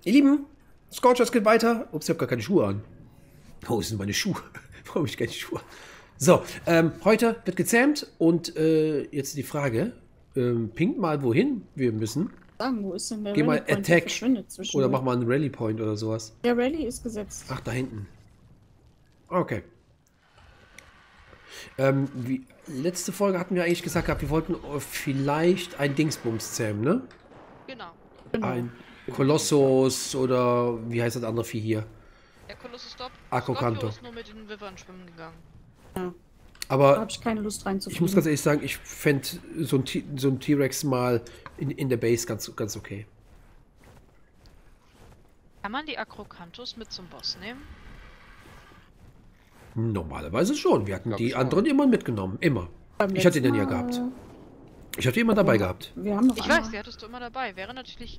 Ihr Lieben, Scorchers geht weiter. Ups, ich habe gar keine Schuhe an. Wo sind meine Schuhe? Warum habe ich keine Schuhe? So, heute wird gezähmt und jetzt die Frage, pinkt mal wohin wir müssen. Wo ist denn der Geh mal Rally Point? Attack oder mach Oder mal einen Rally Point oder sowas. der Rally ist gesetzt. Ach, da hinten. Okay. Letzte Folge hatten wir eigentlich gesagt gehabt, wir wollten vielleicht ein Dingsbums zähmen, ne? Genau. Ein Kolossus oder wie heißt das andere Vieh hier? Der Kolossus Stop. Akrokanto. ist nur mit den Wivern schwimmen gegangen. Ja. Da Aber habe ich keine Lust reinzufliegen. ich muss ganz ehrlich sagen, ich fände so ein T-Rex mal in der Base ganz okay. Kann man die Akrokantos mit zum Boss nehmen? Normalerweise schon. Wir hatten die schon. anderen immer mitgenommen. Immer. Beim Ich hatte den letzten ja Mal, gehabt. Ich hatte die immer dabei gehabt. Wir haben noch Ich einmal. weiß, die hattest du immer dabei. Wäre natürlich,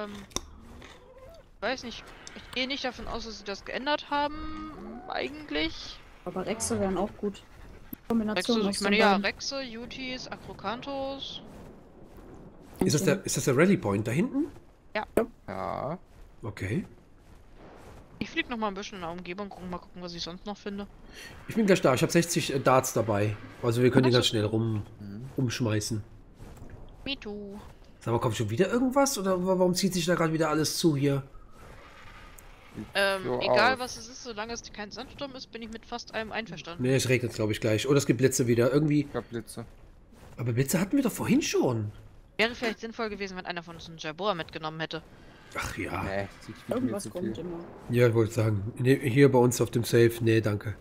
weiß nicht. Ich gehe nicht davon aus, dass sie das geändert haben, eigentlich. Aber Rexe wären auch gut. Kombination Rexe, aus ich meine, den ja, beiden. Rexe, Utis, Akrokantos. Ist das der Rally Point da hinten? Ja. Okay. Ich fliege noch mal ein bisschen in der Umgebung, mal gucken, was ich sonst noch finde. Ich bin gleich da. Ich habe 60 Darts dabei. Also wir können die Ach so. ganz schnell umschmeißen. Me too. Sag mal, kommt schon wieder irgendwas? Oder warum zieht sich da gerade wieder alles zu hier? So Egal aus. was es ist, solange es kein Sandsturm ist, bin ich mit fast allem einverstanden. Ne, es regnet glaube ich gleich. Oder es gibt Blitze wieder. Irgendwie. Ich glaub Blitze. Aber Blitze hatten wir doch vorhin schon. Wäre vielleicht sinnvoll gewesen, wenn einer von uns einen Jabor mitgenommen hätte. Ach ja. Nee, sieht viel mir Irgendwas zu kommt viel. immer. Ja, ich wollte sagen. Nee, hier bei uns auf dem Safe. Nee, danke.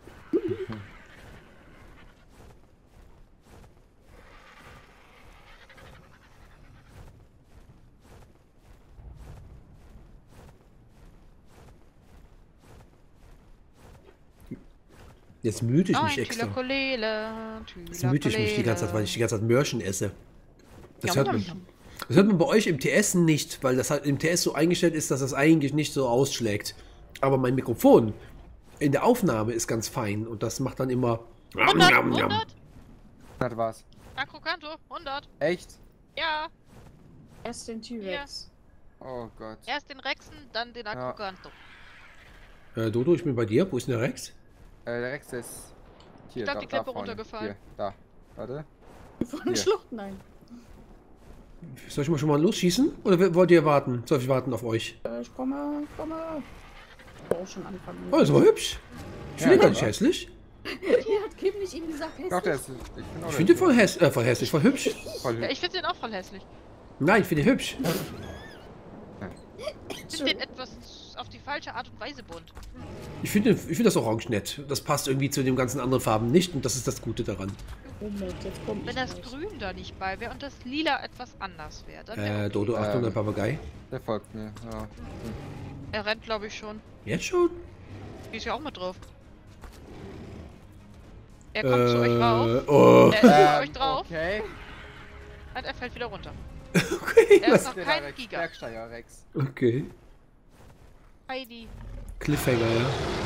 Jetzt müde ich mich extra. Jetzt müde ich mich die ganze Zeit, weil ich die ganze Zeit Mörchen esse. Das hört man bei euch im TS nicht, weil das halt im TS so eingestellt ist, dass das eigentlich nicht so ausschlägt. Aber mein Mikrofon in der Aufnahme ist ganz fein und das macht dann immer... 100! Das war's. Akrokanto, 100! Echt? Ja! Erst den T-Rex. Oh Gott. Erst den Rexen, dann den Akrokanto. Dodo, ich bin bei dir. Wo ist denn der Rex? Der Rex ist hier. Ich glaub, die Klippe vorne. runtergefallen. Hier, da. Warte. Von Hier. der Schlucht, nein. Soll ich mal schon mal losschießen? Oder wollt ihr warten? Soll ich warten auf euch? Ich komme. Oh, schon anfangen. Oh, das war hübsch. Ich finde Ja, den gar nicht aber- hässlich. Hier hat Kim nicht ihm gesagt, Doch, der hässlich. ist. Ich bin auch Ich finde den voll hässlich, voll hübsch. voll Ja, ich finde den auch voll hässlich. Nein, ich finde den hübsch. Ich finde den etwas auf die falsche Art und Weise bunt. Ich finde das Orange nett. Das passt irgendwie zu den ganzen anderen Farben nicht und das ist das Gute daran. Moment, jetzt kommt Wenn das Grün da nicht bei wäre und das Lila etwas anders wäre, dann wäre okay. Dodo, Achtung, der Papagei. Der folgt mir. Ja. Er rennt, glaube ich, schon. Jetzt schon? Die ist ja auch mit drauf. Er kommt zu euch rauf. Oh. Er ist zu euch drauf Okay. und er fällt wieder runter. Okay. Er ist noch Der kein Rex, Giga. Bergsteiger Rex. Okay. Heidi. Cliffhanger, ja.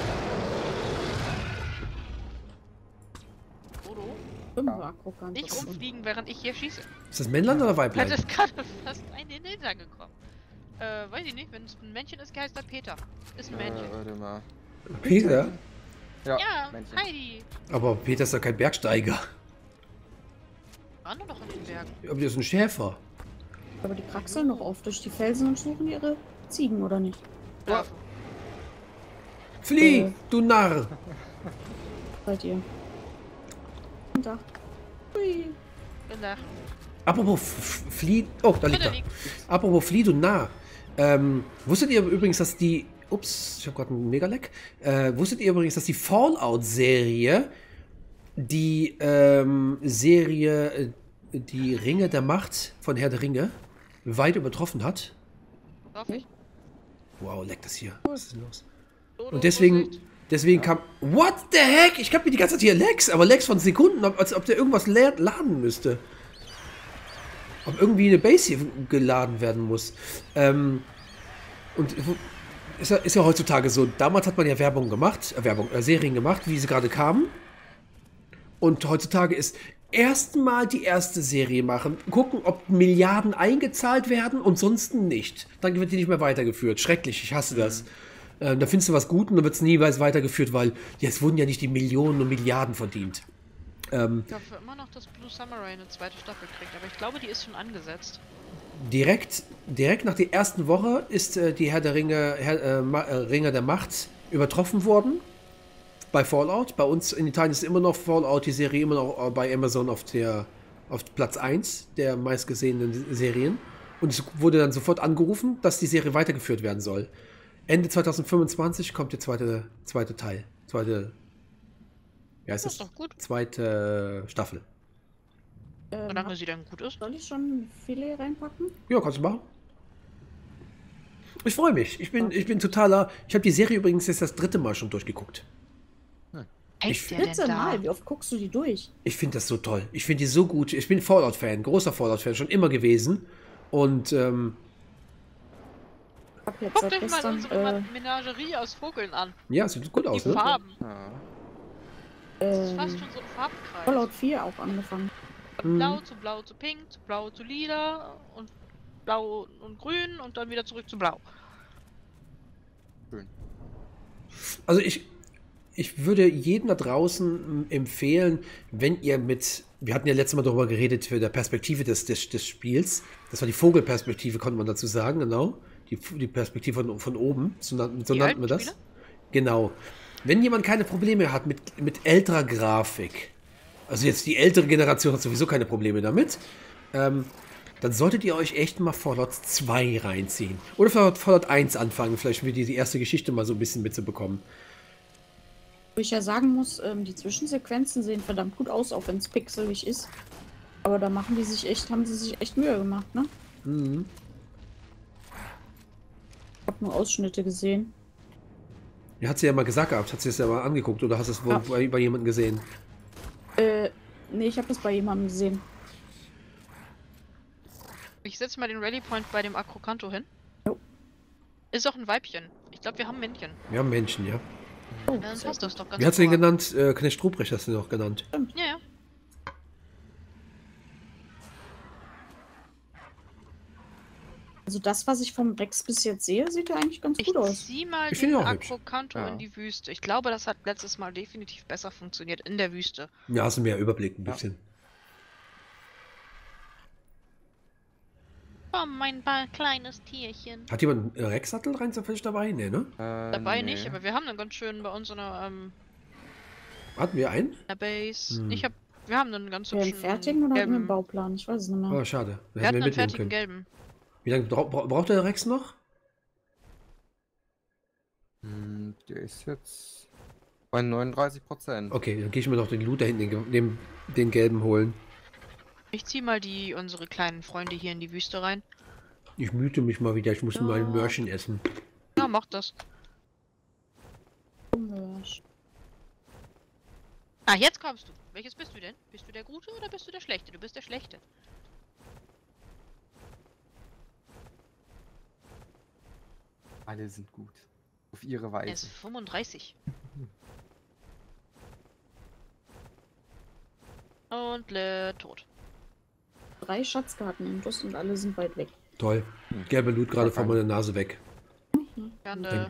Dodo, nicht rumfliegen, während ich hier schieße. Ist das Männlein oder Hat Weiblein? es gerade fast ein in den Hintern gekommen. Weiß ich nicht, wenn es ein Männchen ist, heißt er Peter. Ist ein Männchen. Warte mal. Peter? Ja, Ja, Männchen. Heidi. Aber Peter ist doch kein Bergsteiger. Waren doch noch in den Bergen. Aber der ist ein Schäfer. Aber die kraxeln noch oft durch die Felsen und suchen ihre Ziegen, oder nicht? Ja. Flieh, du Narr! Seid ihr? Und da. Hui. Genau. Apropos Flieh... Oh, da liegt er. Apropos Flieh, du Narr. Wusstet ihr übrigens, dass die... Ups, ich habe gerade einen Mega-Leck. Wusstet ihr übrigens, dass die Fallout-Serie die Serie Die Ringe der Macht von Herr der Ringe weit übertroffen hat? Darf ich? Wow, leck das hier. Was ist denn los? Dodo, Und deswegen kam... What the heck? Ich hab mir die ganze Zeit hier Lags, aber Lags von Sekunden, als ob der irgendwas laden müsste. Ob irgendwie eine Base hier geladen werden muss. Und ist ja heutzutage so. Damals hat man ja Serien gemacht, wie sie gerade kamen. Und heutzutage ist... ersten Mal die erste Serie machen. Gucken, ob Milliarden eingezahlt werden und sonst nicht. Dann wird die nicht mehr weitergeführt. Schrecklich, ich hasse das. Da findest du was gut und dann wird es nie weitergeführt, weil ja, es wurden ja nicht die Millionen und Milliarden verdient. Ich hoffe immer noch, dass Blue Samurai eine zweite Staffel kriegt, aber ich glaube, die ist schon angesetzt. Direkt nach der ersten Woche ist die Herr der Ringe, Ringer der Macht übertroffen worden. Bei Fallout. Bei uns in Italien ist immer noch Fallout, die Serie immer noch bei Amazon auf Platz 1 der meistgesehenen Serien. Und es wurde dann sofort angerufen, dass die Serie weitergeführt werden soll. Ende 2025 kommt der zweite Teil. Ja, ist Das ist doch gut. Zweite Staffel. Solange sie dann gut ist. Soll ich schon Filet reinpacken? Ja, kannst du machen. Ich freue mich. Ich bin totaler. Ich habe die Serie übrigens jetzt das 3. Mal schon durchgeguckt. Hängt der denn 14 da? Mal, wie oft guckst du die durch? Ich finde das so toll. Ich finde die so gut. Ich bin Fallout-Fan, großer Fallout-Fan, schon immer gewesen. Und Ich hab jetzt Guckt seit euch mal gestern unsere Menagerie aus Vogeln an. ja, es sieht gut Die aus, ne? Farben. Ja. Das ist fast schon so ein Farbkreis. Fallout 4 auch angefangen. Von blau zu pink, zu blau zu lila und blau und grün und dann wieder zurück zu blau. Schön. Also ich würde jedem da draußen empfehlen, wenn ihr wir hatten ja letztes Mal darüber geredet, für der Perspektive des Spiels, das war die Vogelperspektive, konnte man dazu sagen, genau. Die Perspektive von oben, so nannten wir das. Spiele? Genau. Wenn jemand keine Probleme hat mit älterer Grafik, also jetzt die ältere Generation hat sowieso keine Probleme damit, dann solltet ihr euch echt mal Fallout 2 reinziehen. Oder Fallout 1 anfangen, vielleicht wieder die erste Geschichte mal so ein bisschen mitzubekommen. Wo ich ja sagen muss, die Zwischensequenzen sehen verdammt gut aus, auch wenn es pixelig ist. Aber da haben sie sich echt Mühe gemacht, ne? Mhm. Ich hab nur Ausschnitte gesehen. Ja, hat sie ja mal gesagt gehabt, hat sie es ja mal angeguckt oder hast du es Ja. bei jemandem gesehen? Nee, ich habe das bei jemandem gesehen. Ich setze mal den Rally Point bei dem Acrocanto hin. Jo. Ist auch ein Weibchen. Ich glaube, wir haben Männchen. Wir haben Menschen, ja. Oh, Dann sehr passt das doch ganz Wie hast du den gut. genannt? Knecht Ruprecht hast du ihn auch genannt. Ja, ja. Also das, was ich vom Rex bis jetzt sehe, sieht ja eigentlich ganz Ich gut aus. zieh mal Ich den finde ihn auch hübsch. Acrocanto Ja. in die Wüste. Ich glaube, das hat letztes Mal definitiv besser funktioniert in der Wüste. Ja, hast du mehr Überblick ein Ja. bisschen. Oh, mein kleines Tierchen. Hat jemand einen Rex-Sattel rein zufällig dabei? Nee, ne? Dabei nee. nicht, aber wir haben einen ganz schönen bei uns in Hatten wir einen? der Base. Hm. Wir haben einen ganz Wir einen hübschen fertigen oder hatten wir einen gelben. Bauplan? Ich weiß es nicht mehr. Oh, schade. Wir Hätten hatten einen mitnehmen fertigen können. gelben. Wie lange braucht der Rex noch? Der ist jetzt bei 39%. Okay, dann gehe ich mir noch den Loot da hinten, den gelben holen. Ich zieh mal unsere kleinen Freunde hier in die Wüste rein. Ich müde mich mal wieder, ich muss mal ein Möhrchen essen. Ja, mach das. Ah, jetzt kommst du. Welches bist du denn? Bist du der Gute oder bist du der Schlechte? Du bist der Schlechte. Alle sind gut. Auf ihre Er ist Weise. 35. Und tot. 3 Schatzkarten im Bus und alle sind weit weg. Toll. Gelber Loot gerade von meiner Nase weg. Gerne.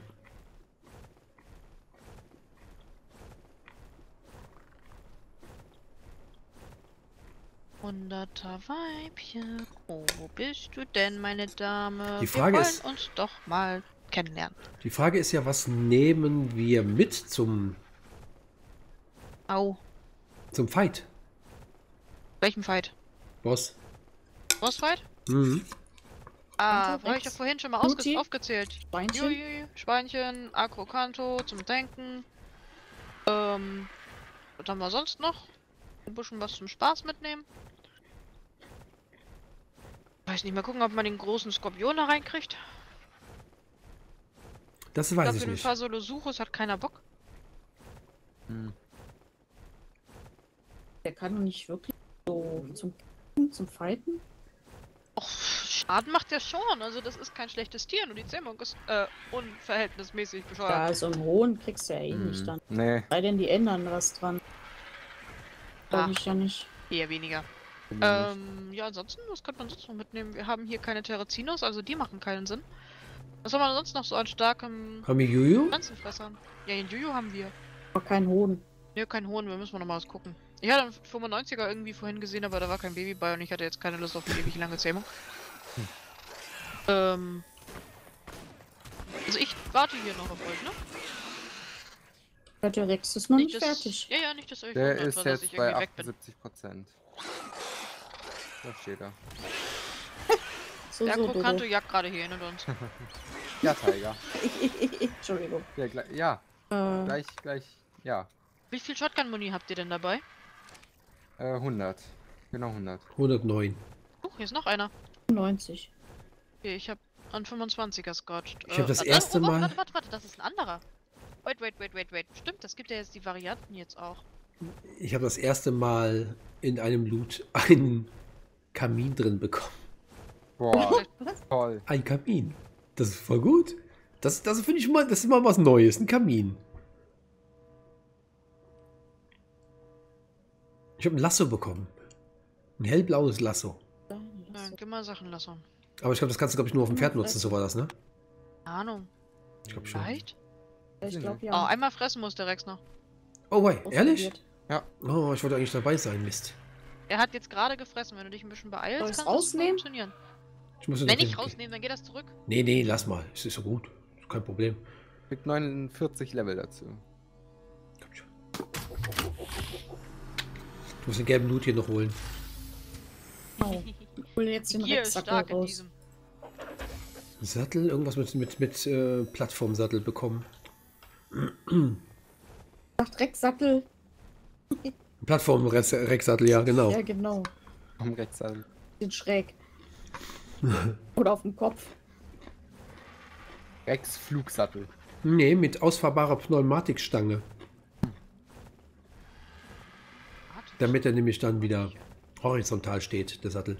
Hunderter Weibchen, wo bist du denn, meine Dame? Die Frage wir ist- wollen uns doch mal kennenlernen. Die Frage ist ja, was nehmen wir mit zum Au. Fight? Welchen Fight? Boss. Bossfight? Mhm. Ah, Hunter, habe ich doch Rex, vorhin schon mal Mutti, aufgezählt. Schweinchen. Juju, Schweinchen, Acrocanto zum Denken. Was haben wir sonst noch? Ein bisschen was zum Spaß mitnehmen. Weiß nicht, mal gucken, ob man den großen Skorpion da reinkriegt. Das Ich weiß glaube, ich für den nicht. Fasolosuchus hat keiner Bock. Der kann doch nicht wirklich so zum Fighten. Och, Schaden macht er schon. Also das ist kein schlechtes Tier. Nur die Zähmung ist unverhältnismäßig bescheuert. Ja, so einen hohen kriegst du ja eh nicht dann. Nee. Sei denn, die ändern was dran. Glaube Ach. ich ja nicht. Eher weniger. Ja, ansonsten, was könnte man sonst noch mitnehmen? Wir haben hier keine Terrazinos, also die machen keinen Sinn. Was haben wir sonst noch so an starkem Haben wir Juju? Pflanzenfressern? Ja, den Juju haben wir. Aber kein Hohn. Ne, kein Hohn, wir müssen noch mal was gucken. Ich hatte einen 95er irgendwie vorhin gesehen, aber da war kein Baby bei und ich hatte jetzt keine Lust auf eine ewig lange Zähmung. Also ich warte hier noch auf euch, ne? Ja, der Rex ist noch nicht fertig. Ja, ja, nicht, dass euch Der wundert, ist dass jetzt ich bei irgendwie weg bin. 78%. Da steht er. So, Der so, Krokanto Dodo. jagt gerade hier hinter uns. Ja, Tiger. Entschuldigung. Ja, ja. Gleich, ja. Wie viel Shotgun-Muni habt ihr denn dabei? 100. Genau 100. 109. Hier ist noch einer. 90. Okay, ich habe einen 25er scotcht. Ich habe das erste Mal... Warte, das ist ein anderer. Wait. Stimmt, das gibt ja jetzt die Varianten jetzt auch. Ich habe das erste Mal in einem Loot einen Kamin drin bekommen. Boah, Was? toll. Ein Kamin. Das ist voll gut. Das finde ich mal, das ist mal was Neues. Ein Kamin. Ich habe ein Lasso bekommen. Ein hellblaues Lasso. Ja, gib mal Sachen lassen. Aber ich glaube, das kannst du, glaube ich, nur auf dem Pferd nutzen, so war das, ne? Keine Ahnung. Ich glaube schon. Vielleicht? Ich glaube Oh, ja. einmal fressen muss der Rex noch. Oh, wei, ehrlich? Ausprobiert. Ja. Oh, ich wollte eigentlich dabei sein, Mist. Er hat jetzt gerade gefressen. Wenn du dich ein bisschen beeilst, Soll ich's kann das rausnehmen? funktionieren. Ich muss Wenn ich rausnehme, dann geht das zurück. Nee, lass mal. Es ist so gut. Ist kein Problem. Mit 49 Level dazu. Komm schon. Ich muss den gelben Loot hier noch holen. Oh. Ich hole jetzt den Hier ist Rex-Sackel stark in raus. diesem. Sattel? Irgendwas mit Plattformsattel bekommen. Sagt Rex-Sackel. Plattform-Rex-Sattel, ja, genau. Ja, genau. Am Rechtssattel. Den schräg. Oder auf dem Kopf. Rex Flugsattel. Nee, mit ausfahrbarer Pneumatikstange. Damit er nämlich dann wieder horizontal steht, der Sattel.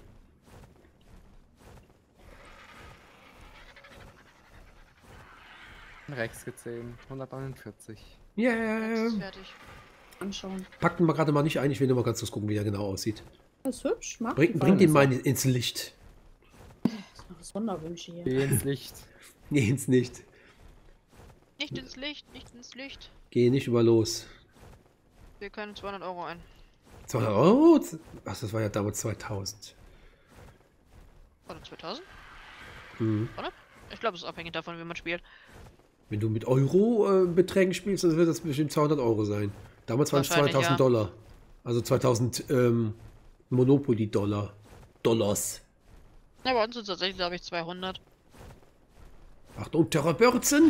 Rex gezählt. 149. Yeah. Ist fertig. Anschauen. Packen wir gerade mal nicht ein. Ich will nur mal ganz kurz gucken, wie der genau aussieht. Das ist hübsch. Mag Bringt ihn mal ins Licht. Sonderwünsche hier. Geh ins Licht. Nee, ins nicht. Nicht ins Licht, nicht ins Licht. Geh nicht über los. Wir können 200 Euro ein. 200 Euro? Ach, das war ja damals 2000. Oder 2000? Mhm. Oder? Ich glaube, es ist abhängig davon, wie man spielt. Wenn du mit Euro-Beträgen spielst, dann wird das bestimmt 200 Euro sein. Damals waren es Wahrscheinlich, 2000 ja. Dollar. Also 2000 Monopoly-Dollar. Dollars. Ja, bei uns sind es tatsächlich, glaube ich, 200. Achtung, Terrorbörzen!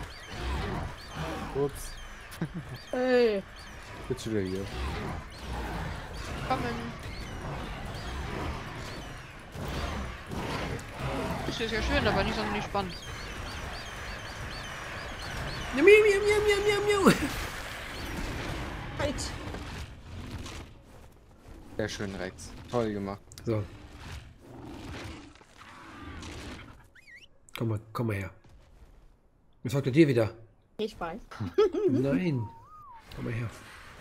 Ups. Hey. Jetzt schon wieder hier. Kommen. Das hier ist ja schön, aber nicht sonderlich spannend. Miau, miau, miau, miau, miau, miau. Halt. Sehr schön, Rex. Toll gemacht. So. Komm mal her. Was sagt er dir wieder? Ich weiß. Nein. Komm mal her.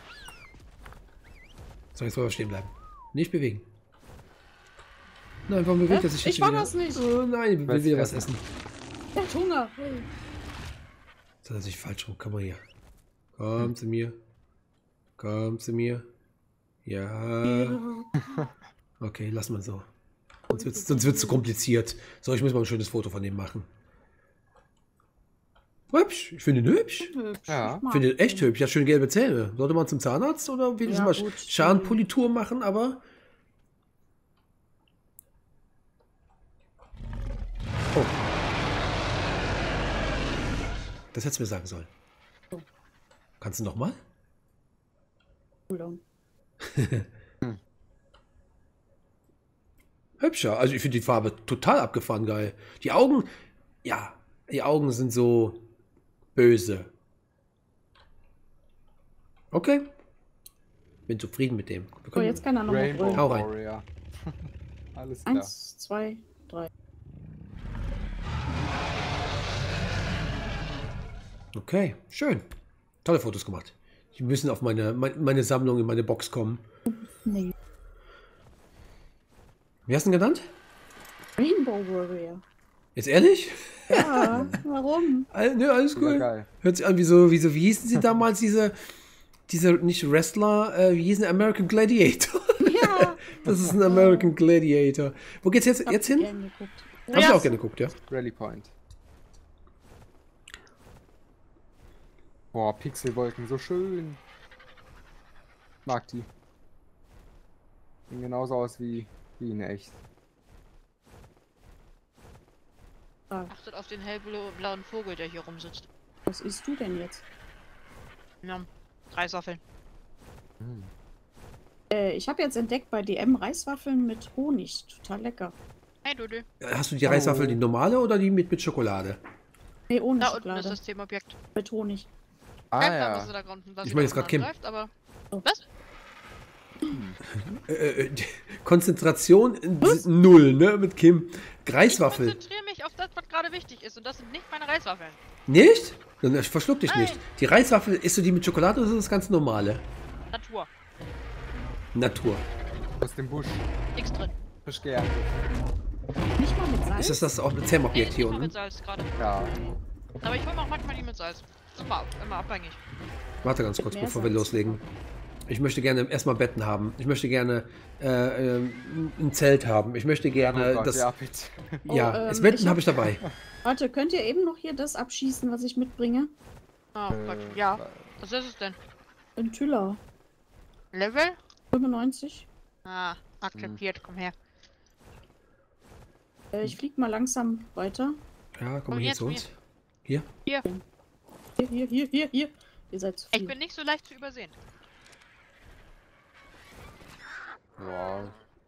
So, jetzt soll er stehen bleiben. Nicht bewegen. Nein, warum bewegt er sich jetzt Ich war wieder? das nicht. Oh nein, will Was wieder was essen? essen. Der hat Hunger. Jetzt hat er sich falsch rum. Komm mal her. Komm zu mir. Komm zu mir. Ja. Okay, lass mal so. Sonst wird's zu kompliziert. So, ich muss mal ein schönes Foto von dem machen. Hübsch. Ich finde ihn hübsch. Hübsch. Ja. Ich Ich mag finde ihn echt hübsch. Er hat schön gelbe Zähne. Sollte man zum Zahnarzt oder wenigstens Ja, mal gut. Scharenpolitur machen, aber... Oh. Das hättest du mir sagen sollen. Oh. Kannst du noch mal? Cooldown. Hübscher. Also ich finde die Farbe total abgefahren geil. Die Augen, ja, die Augen sind so böse. Okay. Bin zufrieden mit dem. Wir So, können- jetzt kann er noch mal Rainbow brüllen. Hau rein. Warrior. Alles klar. 1, 2, 3. Okay, schön. Tolle Fotos gemacht. Die müssen auf meine Sammlung in meine Box kommen. Nee. Wie hast du ihn genannt? Rainbow Warrior. Jetzt ehrlich? Ja, warum? Nö, alles Ja, cool. geil. Hört sich an wie hießen sie damals, diese nicht Wrestler, wie hießen American Gladiator? Ja. Das ist ein American Gladiator. Wo geht's jetzt Hab hin? gern geguckt. Hab ich auch gerne geguckt, ja. Rally Point. Boah, Pixelwolken, so schön. Mag die. Sehen genauso aus wie in echt. Achtet auf den hellblauen Vogel, der hier rumsitzt. Was isst du denn jetzt? Ja, Reiswaffeln. Ich habe jetzt entdeckt bei DM Reiswaffeln mit Honig. Total lecker. Hey, Dudu. Hast du die Reiswaffel, die normale oder die mit Schokolade? Nee, ohne Da unten Schokolade. ist das Themenobjekt. Mit Honig. Ah Kein Plan, was ja. sie da unten was Ich sie meine da jetzt grad unten Kim. angreift, aber... Oh. Was? Konzentration 0, ne? Mit Kim. Ich Reiswaffel. konzentriere mich auf das, was gerade wichtig ist. Und das sind nicht meine Reiswaffeln. Nicht? Dann verschluck dich Nein. nicht. Die Reiswaffel, isst du die mit Schokolade oder ist das ganz normale? Natur. Natur. Aus dem Busch. Nichts drin. Frisch geerntet. Nicht mal mit Salz? Ist das auch ein Nee, Themenobjekt nicht hier mal unten? mit Salz gerade. Ja. Aber ich hole auch manchmal die mit Salz. Super, immer abhängig. Warte ganz kurz, Mehr bevor wir Salz. loslegen. Ich möchte gerne erstmal Betten haben. Ich möchte gerne ein Zelt haben. Ich möchte gerne Oh Gott, das. ja, bitte. Ja, Oh, das ich Betten hab- habe ich dabei. Warte, könnt ihr eben noch hier das abschießen, was ich mitbringe? Oh Gott, ja. Was ist es denn? Ein Tüller. Level? 95. Ah, akzeptiert, komm her. Ich flieg mal langsam weiter. Ja, komm Komm mal hier jetzt, zu komm uns. Hier. Hier. Hier. Ihr seid zu Ich viel. bin nicht so leicht zu übersehen. Wow.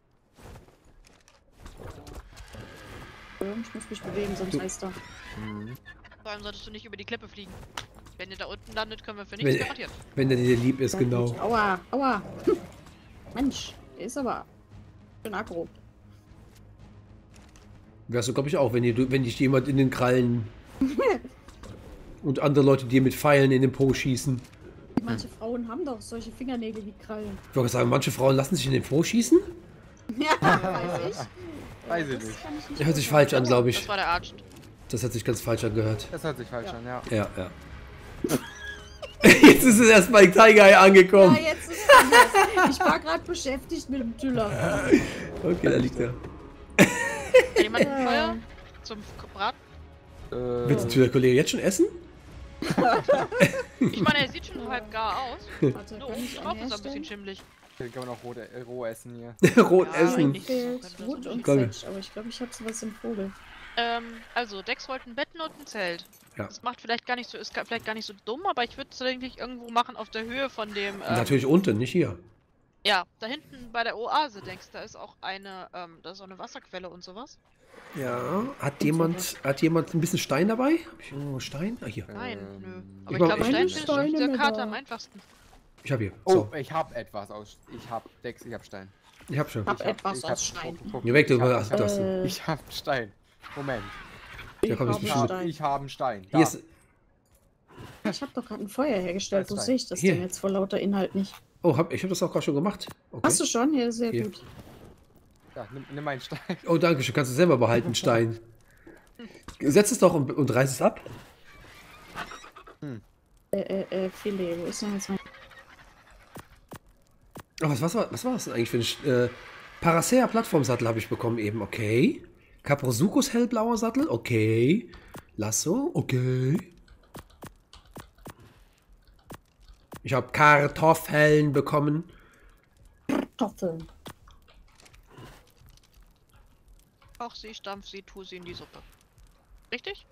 Ich muss mich bewegen, sonst heißt er. Vor allem solltest du nicht über die Klippe fliegen. Wenn ihr da unten landet, können wir für Wenn- nichts garantieren. Wenn der dir lieb ist, genau. Aua, aua. Mensch, der ist aber schön aggro. Wärst du, glaube ich, auch, wenn dich jemand in den Krallen und andere Leute dir mit Pfeilen in den Po schießen. Manche Frauen haben doch solche Fingernägel wie Krallen. Ich wollte sagen, manche Frauen lassen sich in den Po schießen? Ja, weiß ich. Weiß ich Das nicht. kann ich nicht Der hört sich beurteilen. falsch an, glaube Das ich. war der Arzt. Das hat sich ganz falsch angehört. Das hört sich falsch an, ja. Ja, ja. Jetzt ist es erst bei Tiger Eye Ja, angekommen. jetzt ist es anders. Ich war gerade beschäftigt mit dem Tüller. Okay, da liegt er. Hat jemand ein Feuer zum Braten? Willst du der Kollege jetzt schon essen? Ich meine, er sieht schon halb gar aus. Warte, Nur kann oben ich drauf ist er ein bisschen herstellen? schimmelig. Hier kann man auch roh essen hier. Rot Ja, essen. nicht. Fehlt Wood und Komm. Sedge, aber ich glaube, ich habe sowas im Vogel. Also, Dex wollte ein Betten und ein Zelt. Ja. Das macht vielleicht gar nicht so, ist vielleicht gar nicht so dumm, aber ich würde es eigentlich irgendwo machen auf der Höhe von dem. Natürlich unten, nicht hier. Ja, da hinten bei der Oase, denkst du, da ist auch eine, da ist auch eine Wasserquelle und sowas. Ja. Hat jemand ein bisschen Stein dabei? Hab ich irgendwo Stein? Ah, hier. Nein, nö. Aber ich ich mach- glaube, Keine Stein findest du auf Steine dieser mehr Karte da. am einfachsten. Ich hab hier. Oh, So. ich hab etwas aus. Ich hab Dex, ich hab Stein. Ich hab schon. Hab etwas aus Stein. Geh weg, du ich hab, hast das. ich hab Stein. Moment. Ja, komm, jetzt hab Ich bestimmt. Stein. hab einen Stein. Hier ist. Ich habe doch gerade ein Feuer hergestellt. Wo Stein. sehe ich das Hier. denn jetzt vor lauter Inhalt nicht? Oh, ich hab das auch gerade schon gemacht. Okay. Hast du schon? Ja, sehr Hier. gut. Ja, nimm meinen Stein. Oh, danke schön. Kannst du selber behalten, Stein. Setz es doch und reiß es ab. Filet. Wo ist denn jetzt mein... Oh, was war das denn eigentlich für ein Paracea Plattformsattel habe ich bekommen eben, okay. Caprosuchus hellblauer Sattel, okay. Lasso, okay. Ich habe Kartoffeln bekommen. Kartoffeln. Koch sie, stampf sie, tu sie in die Suppe. Richtig?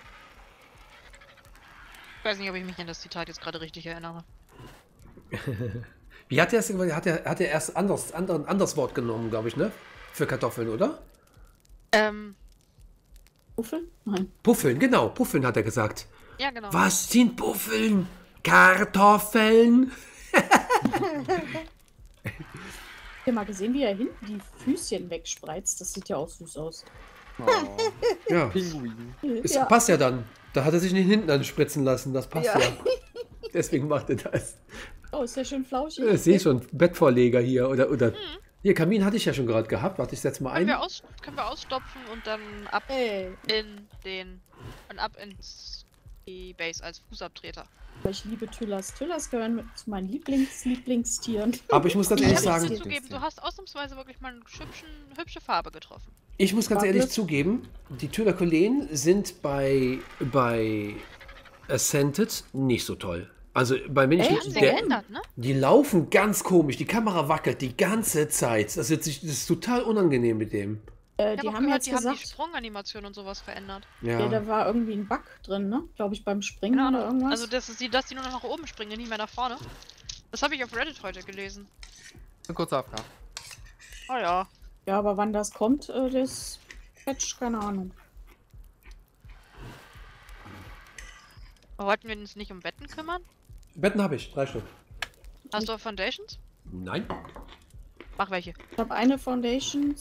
Ich weiß nicht, ob ich mich an das Zitat jetzt gerade richtig erinnere. Wie hat er es gesagt? Hat er erst ein anderes Wort genommen, glaube ich, ne? Für Kartoffeln, oder? Puffeln? Nein. Puffeln, genau. Puffeln hat er gesagt. Ja, genau. Was sind Puffeln? Kartoffeln? Habt ihr mal gesehen, wie er hinten die Füßchen wegspreizt? Das sieht ja auch süß aus. Oh, Ja. Pinguin. Es Ja. passt ja dann. Da hat er sich nicht hinten anspritzen lassen. Das passt ja. Ja. Deswegen macht er das. Oh, ist ja schön flauschig. Ich sehe schon, Bettvorleger hier oder Hier, Kamin hatte ich ja schon gerade gehabt. Warte, ich setze mal ein. Können wir ausstopfen und dann ab Ey, ins die Base als Fußabtreter. ich liebe Thylas. Thylas gehören zu meinen Lieblingstieren. Aber ich muss ganz Ich ehrlich muss sagen, dir zugeben, du hast ausnahmsweise wirklich mal eine hübsche Farbe getroffen. ich muss ganz War ehrlich Glück. zugeben, die Thylakoleen sind bei Ascended nicht so toll. Also bei Echt? Haben sie der, geändert, ne? die laufen ganz komisch, die Kamera wackelt die ganze Zeit. Das ist total unangenehm mit dem. Ich Die hab auch haben gehört, jetzt die haben die gesagt, Sprunganimation und sowas verändert. ja, Ja. da war irgendwie ein Bug drin, ne? Glaube ich, beim Springen Keine oder Ahnung. irgendwas. Also, dass die nur noch nach oben springen, nicht mehr nach vorne. Das habe ich auf Reddit heute gelesen. Ein kurzer AFK. Oh ja. Ja, aber wann das kommt, das Patch, keine Ahnung. Wollten wir uns nicht um Betten kümmern? Betten habe ich, 3 Stück. Hast du Foundations? Nein. Mach welche. Ich habe eine Foundation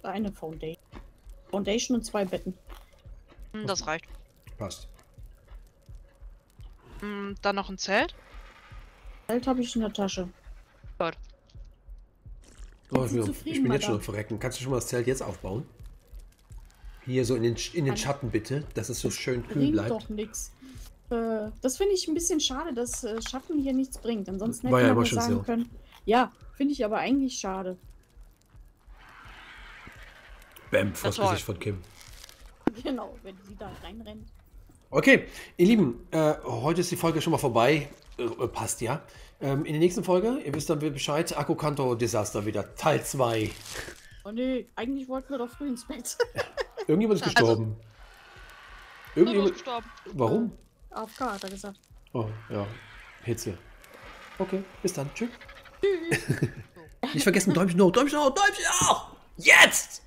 und 2 Betten. Das reicht. Passt. Dann noch ein Zelt. Geld habe ich in der Tasche. Gut. Oh, Sind Sie ich zufrieden, bin jetzt schon Madame? am Verrecken. Kannst du schon mal das Zelt jetzt aufbauen? Hier so in den Schatten bitte, dass es so schön kühl Bringt bleibt. doch nichts. Das finde ich ein bisschen schade, dass Schatten hier nichts bringt. Ansonsten War hätte ja man immer ja schon sagen so. können. Ja, finde ich aber eigentlich schade. Bäm, vors toll. Gesicht von Kim. Genau, wenn sie da reinrennt. Okay, ihr Lieben, heute ist die Folge schon mal vorbei. Passt ja. In der nächsten Folge, ihr wisst dann Bescheid, Akko-Kanto-Desaster wieder, Teil 2. Oh nee, eigentlich wollten wir doch früh ins Bett. Irgendjemand ist Also- gestorben. Solo ist Irgendjemand. gestorben. Warum? AFK hat er gesagt. Oh, ja. Hitze. Okay, bis dann. Tschüss. Nicht vergessen, Däumchen hoch, Däumchen hoch, Däumchen hoch! Jetzt!